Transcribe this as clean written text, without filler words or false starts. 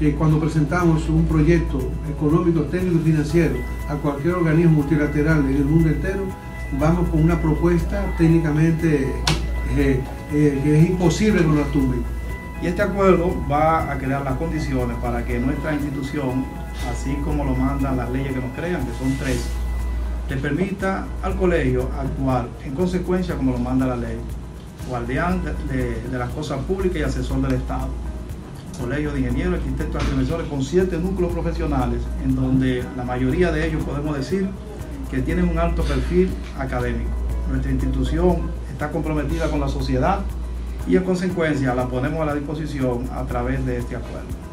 que cuando presentamos un proyecto económico, técnico y financiero a cualquier organismo multilateral en el mundo entero, vamos con una propuesta técnicamente que es imposible que nos la tumben. Y este acuerdo va a crear las condiciones para que nuestra institución, así como lo mandan las leyes que nos crean, que son 3, le permita al colegio actuar en consecuencia como lo manda la ley. Guardián de las cosas públicas y asesor del Estado. Colegio de ingenieros, arquitectos y profesores con 7 núcleos profesionales, en donde la mayoría de ellos podemos decir que tienen un alto perfil académico. Nuestra institución está comprometida con la sociedad y en consecuencia la ponemos a la disposición a través de este acuerdo.